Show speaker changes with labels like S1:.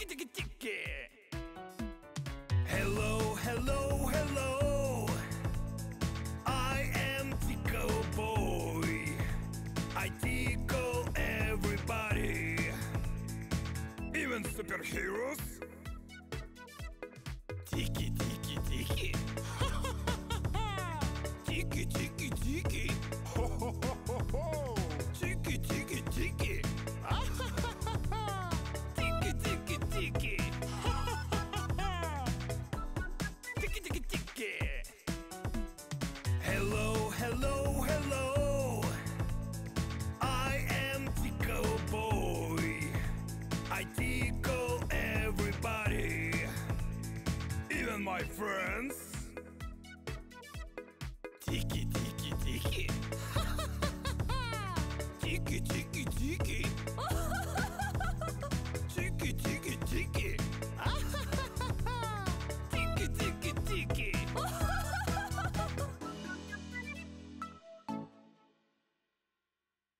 S1: Tickle. Hello, hello, hello. I am Tickle boy. I tickle everybody, even superheroes. Tiki, tiki, tiki. Tiki, tiki, tiki. Ho, ho, ho, ho, ho. Tiki, tiki, tiki. Tiki, tiki, tiki. Tiki, tiki, tiki. Hello, hello, hello. I am Tickle boy. I tickle everybody, even my friends. Tiki, tiki, tiki. Tiki, tiki, tiki.